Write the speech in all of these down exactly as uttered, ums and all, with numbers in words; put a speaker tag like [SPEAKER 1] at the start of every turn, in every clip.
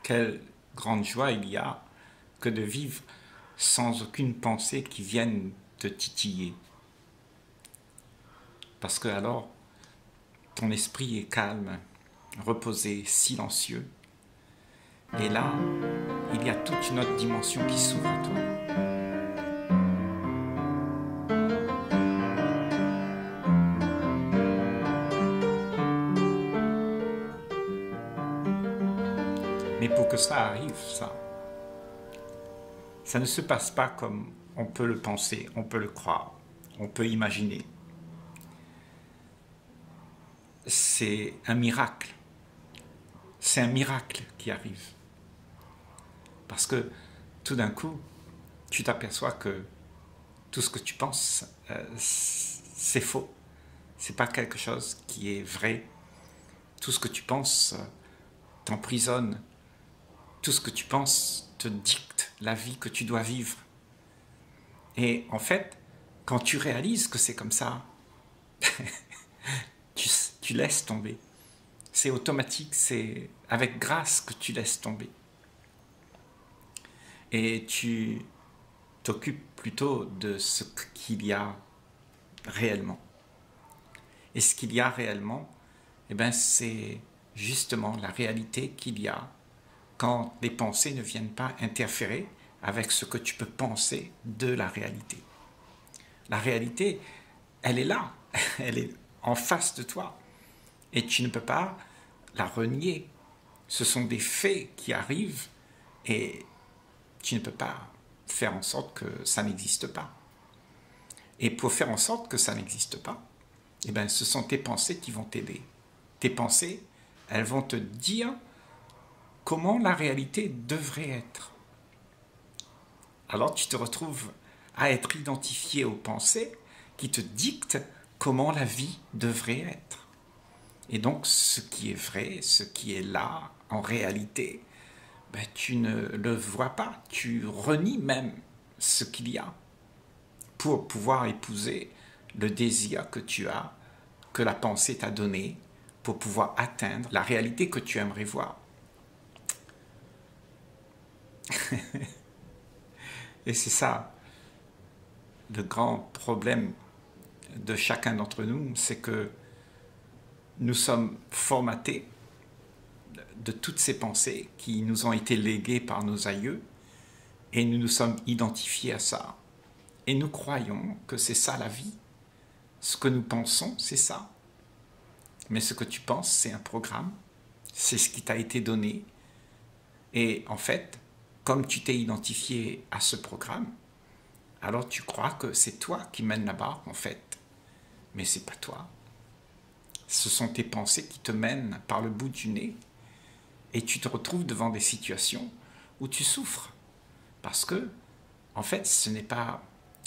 [SPEAKER 1] quelle grande joie il y a que de vivre sans aucune pensée qui vienne te titiller. Parce que alors, ton esprit est calme, reposé, silencieux. Et là, il y a toute une autre dimension qui s'ouvre à toi. Mais pour que ça arrive, ça, ça ne se passe pas comme on peut le penser, on peut le croire, on peut imaginer. C'est un miracle. C'est un miracle qui arrive. Parce que tout d'un coup, tu t'aperçois que tout ce que tu penses, euh, c'est faux. C'est pas quelque chose qui est vrai. Tout ce que tu penses euh, t'emprisonne. Tout ce que tu penses te dicte la vie que tu dois vivre. Et en fait, quand tu réalises que c'est comme ça, tu, tu laisses tomber. C'est automatique, c'est avec grâce que tu laisses tomber. Et tu t'occupes plutôt de ce qu'il y a réellement. Et ce qu'il y a réellement, eh ben, c'est justement la réalité qu'il y a quand les pensées ne viennent pas interférer avec ce que tu peux penser de la réalité. La réalité, elle est là, elle est en face de toi. Et tu ne peux pas la renier. Ce sont des faits qui arrivent et tu ne peux pas faire en sorte que ça n'existe pas. Et pour faire en sorte que ça n'existe pas, eh bien, ce sont tes pensées qui vont t'aider. Tes pensées, elles vont te dire comment la réalité devrait être. Alors tu te retrouves à être identifié aux pensées qui te dictent comment la vie devrait être. Et donc ce qui est vrai, ce qui est là, en réalité, ben, tu ne le vois pas, tu renies même ce qu'il y a pour pouvoir épouser le désir que tu as, que la pensée t'a donné, pour pouvoir atteindre la réalité que tu aimerais voir. Et c'est ça, le grand problème de chacun d'entre nous, c'est que nous sommes formatés de toutes ces pensées qui nous ont été léguées par nos aïeux et nous nous sommes identifiés à ça. Et nous croyons que c'est ça la vie. Ce que nous pensons, c'est ça. Mais ce que tu penses, c'est un programme. C'est ce qui t'a été donné. Et en fait, comme tu t'es identifié à ce programme, alors tu crois que c'est toi qui mènes la barque, en fait. Mais c'est pas toi. Ce sont tes pensées qui te mènent par le bout du nez. Et tu te retrouves devant des situations où tu souffres. Parce que, en fait, ce n'est pas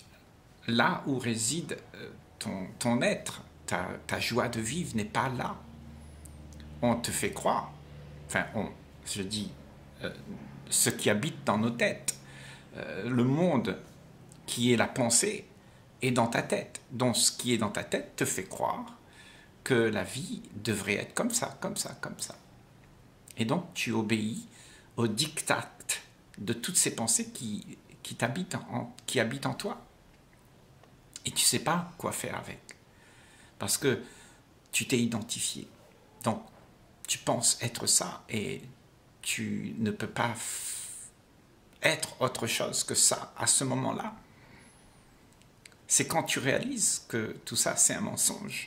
[SPEAKER 1] là où réside ton, ton être. Ta, ta joie de vivre n'est pas là. On te fait croire, enfin, on, je dis, euh, ce qui habite dans nos têtes, euh, le monde qui est la pensée est dans ta tête. Donc, ce qui est dans ta tête te fait croire que la vie devrait être comme ça, comme ça, comme ça. Et donc, tu obéis au diktat de toutes ces pensées qui, qui, t'habitent en, qui habitent en toi. Et tu ne sais pas quoi faire avec. Parce que tu t'es identifié. Donc, tu penses être ça et tu ne peux pas être autre chose que ça à ce moment-là. C'est quand tu réalises que tout ça, c'est un mensonge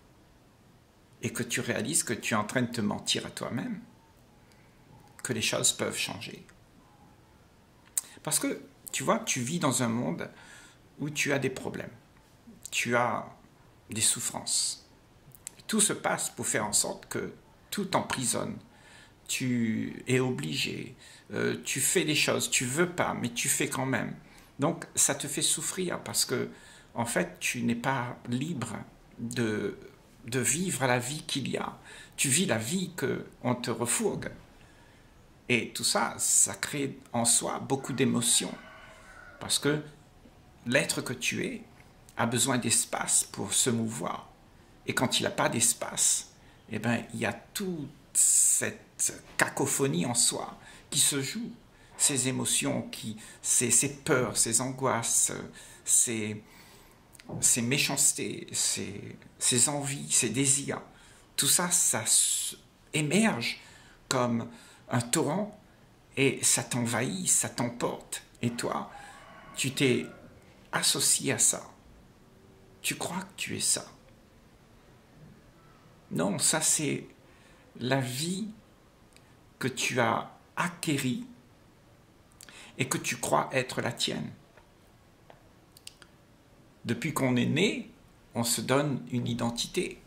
[SPEAKER 1] et que tu réalises que tu es en train de te mentir à toi-même que les choses peuvent changer. Parce que, tu vois, tu vis dans un monde où tu as des problèmes, tu as des souffrances. Tout se passe pour faire en sorte que tout t'emprisonne. Tu es obligé, euh, tu fais des choses, tu veux pas, mais tu fais quand même. Donc, ça te fait souffrir parce que, en fait, tu n'es pas libre de, de vivre la vie qu'il y a. Tu vis la vie qu'on te refourgue. Et tout ça, ça crée en soi beaucoup d'émotions. Parce que l'être que tu es a besoin d'espace pour se mouvoir. Et quand il n'a pas d'espace, eh ben, il y a toutes cette cacophonie en soi qui se joue, ces émotions, qui, ces, ces peurs, ces angoisses, ces, ces méchancetés, ces, ces envies, ces désirs, tout ça, ça émerge comme un torrent et ça t'envahit, ça t'emporte. Et toi, tu t'es associé à ça. Tu crois que tu es ça. Non, ça c'est la vie que tu as acquérie et que tu crois être la tienne. Depuis qu'on est né, on se donne une identité.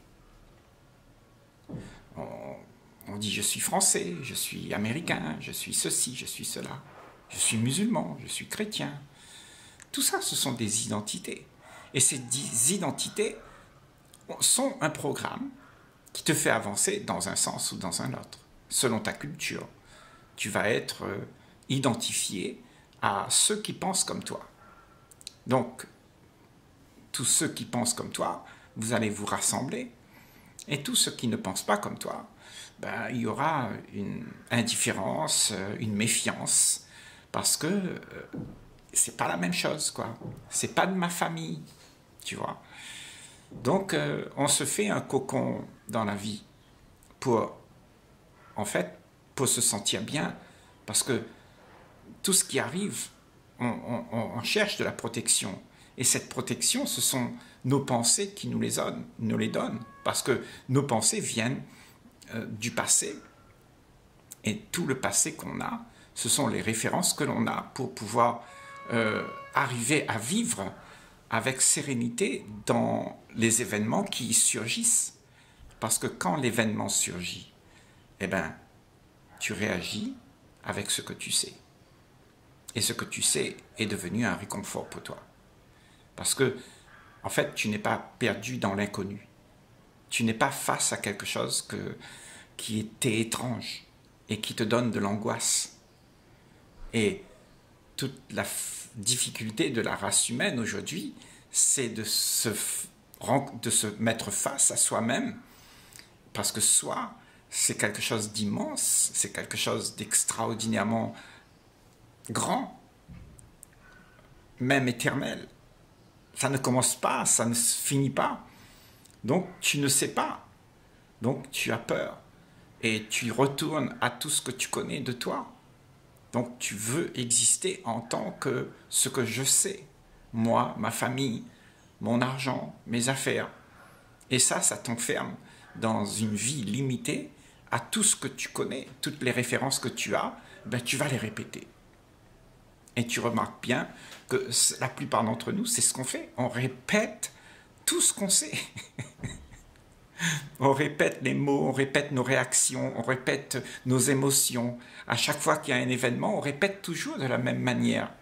[SPEAKER 1] On, on dit je suis français, je suis américain, je suis ceci, je suis cela. Je suis musulman, je suis chrétien. Tout ça, ce sont des identités. Et ces identités sont un programme qui te fait avancer dans un sens ou dans un autre, selon ta culture. Tu vas être identifié à ceux qui pensent comme toi. Donc, tous ceux qui pensent comme toi, vous allez vous rassembler. Et tous ceux qui ne pensent pas comme toi, ben, il y aura une indifférence, une méfiance, parce que euh, c'est pas la même chose, quoi. C'est pas de ma famille, tu vois. Donc, euh, on se fait un cocon dans la vie pour, en fait, pour se sentir bien, parce que tout ce qui arrive, on, on, on cherche de la protection. Et cette protection, ce sont nos pensées qui nous les donnent, nous les donnent parce que nos pensées viennent euh, du passé. Et tout le passé qu'on a, ce sont les références que l'on a pour pouvoir euh, arriver à vivre avec sérénité dans les événements qui surgissent. Parce que quand l'événement surgit, eh ben, tu réagis avec ce que tu sais. Et ce que tu sais est devenu un réconfort pour toi. Parce que, en fait, tu n'es pas perdu dans l'inconnu. Tu n'es pas face à quelque chose que, qui était étrange et qui te donne de l'angoisse. Et toute la difficulté de la race humaine aujourd'hui, c'est de se, de se mettre face à soi-même, parce que soi, c'est quelque chose d'immense, c'est quelque chose d'extraordinairement grand, même éternel. Ça ne commence pas, ça ne finit pas. Donc tu ne sais pas. Donc tu as peur. Et tu retournes à tout ce que tu connais de toi. Donc tu veux exister en tant que ce que je sais. Moi, ma famille, mon argent, mes affaires. Et ça, ça t'enferme dans une vie limitée à tout ce que tu connais. Toutes les références que tu as, ben, tu vas les répéter. Et tu remarques bien que la plupart d'entre nous, c'est ce qu'on fait. On répète tout ce qu'on sait. On répète les mots, on répète nos réactions, on répète nos émotions. À chaque fois qu'il y a un événement, on répète toujours de la même manière.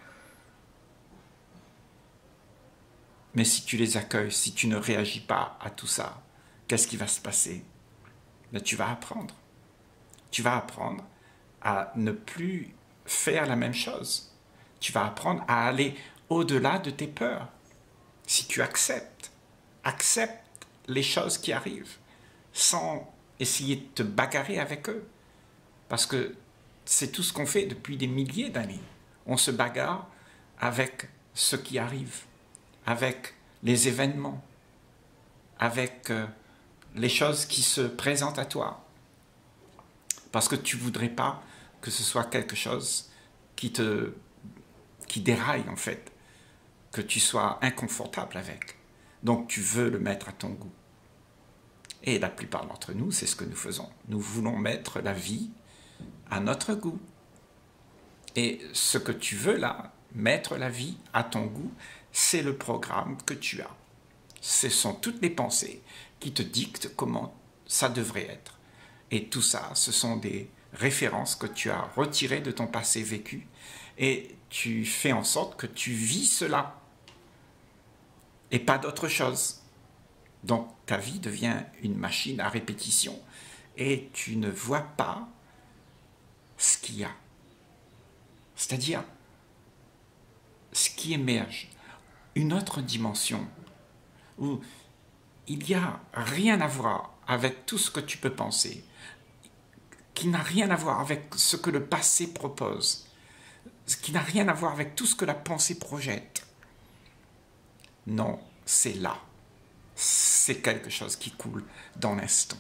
[SPEAKER 1] Mais si tu les accueilles, si tu ne réagis pas à tout ça, qu'est-ce qui va se passer? Ben, tu vas apprendre. Tu vas apprendre à ne plus faire la même chose. Tu vas apprendre à aller au-delà de tes peurs. Si tu acceptes, accepte les choses qui arrivent sans essayer de te bagarrer avec eux. Parce que c'est tout ce qu'on fait depuis des milliers d'années. On se bagarre avec ce qui arrive, avec les événements, avec euh, les choses qui se présentent à toi. Parce que tu ne voudrais pas que ce soit quelque chose qui te qui déraille en fait, que tu sois inconfortable avec. Donc tu veux le mettre à ton goût. Et la plupart d'entre nous, c'est ce que nous faisons. Nous voulons mettre la vie à notre goût. Et ce que tu veux là, mettre la vie à ton goût, c'est le programme que tu as. Ce sont toutes les pensées qui te dictent comment ça devrait être. Et tout ça, ce sont des références que tu as retirées de ton passé vécu et tu fais en sorte que tu vis cela et pas d'autre chose. Donc ta vie devient une machine à répétition et tu ne vois pas ce qu'il y a. C'est-à-dire ce qui émerge, une autre dimension où il n'y a rien à voir avec tout ce que tu peux penser, qui n'a rien à voir avec ce que le passé propose, ce qui n'a rien à voir avec tout ce que la pensée projette. Non, c'est là. C'est quelque chose qui coule dans l'instant.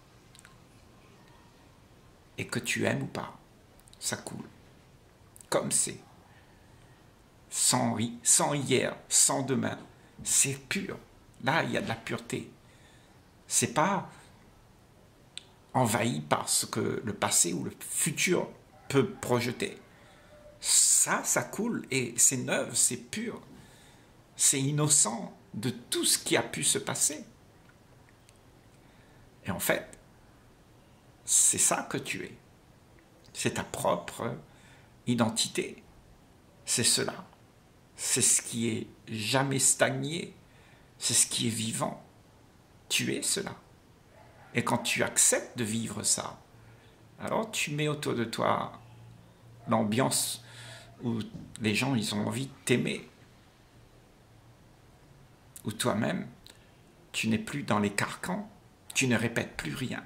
[SPEAKER 1] Et que tu aimes ou pas, ça coule. Comme c'est. Sans, sans hier, sans demain. C'est pur. Là, il y a de la pureté. C'est pas envahi par ce que le passé ou le futur peut projeter. Ça, ça coule et c'est neuf, c'est pur. C'est innocent de tout ce qui a pu se passer. Et en fait, c'est ça que tu es. C'est ta propre identité. C'est cela. C'est ce qui est jamais stagné. C'est ce qui est vivant. Tu es cela. Et quand tu acceptes de vivre ça, alors tu mets autour de toi l'ambiance où les gens ils ont envie de t'aimer. Où toi-même, tu n'es plus dans les carcans, tu ne répètes plus rien.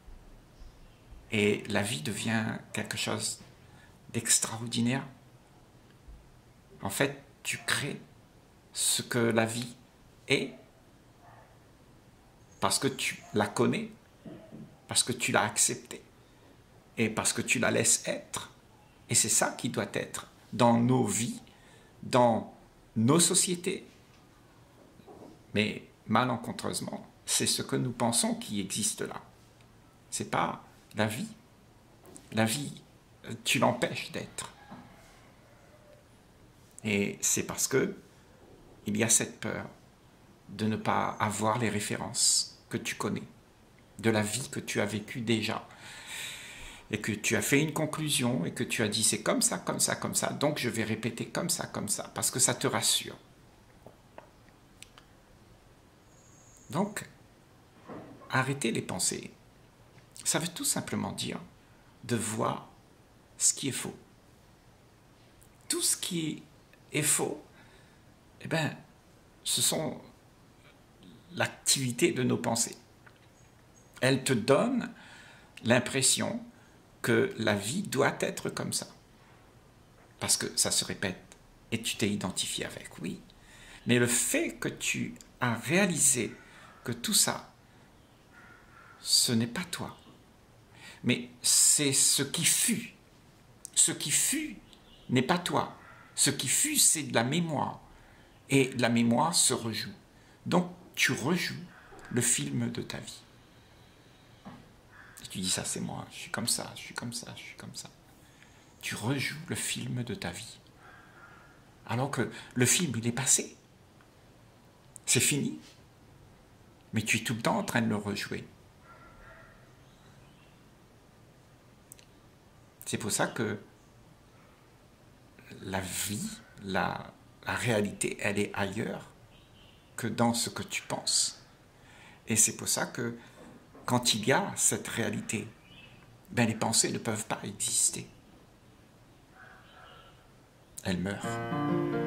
[SPEAKER 1] Et la vie devient quelque chose d'extraordinaire. En fait, tu crées ce que la vie est parce que tu la connais, parce que tu l'as acceptée et parce que tu la laisses être. Et c'est ça qui doit être dans nos vies, dans nos sociétés. Mais malencontreusement, c'est ce que nous pensons qui existe là. C'est pas la vie. La vie, tu l'empêches d'être. Et c'est parce que il y a cette peur de ne pas avoir les références que tu connais, de la vie que tu as vécue déjà, et que tu as fait une conclusion et que tu as dit c'est comme ça, comme ça, comme ça, donc je vais répéter comme ça, comme ça, parce que ça te rassure. Donc, arrêter les pensées, ça veut tout simplement dire de voir ce qui est faux. Tout ce qui est faux, eh bien, ce sont l'activité de nos pensées. Elles te donnent l'impression que la vie doit être comme ça. Parce que ça se répète et tu t'es identifié avec, oui. Mais le fait que tu as réalisé que tout ça, ce n'est pas toi. Mais c'est ce qui fut. Ce qui fut n'est pas toi. Ce qui fut, c'est de la mémoire. Et la mémoire se rejoue. Donc, tu rejoues le film de ta vie. Et tu dis, ça c'est moi, je suis comme ça, je suis comme ça, je suis comme ça. Tu rejoues le film de ta vie. Alors que le film, il est passé. C'est fini. Mais tu es tout le temps en train de le rejouer. C'est pour ça que la vie, la, la réalité, elle est ailleurs que dans ce que tu penses. Et c'est pour ça que quand il y a cette réalité, ben les pensées ne peuvent pas exister. Elles meurent.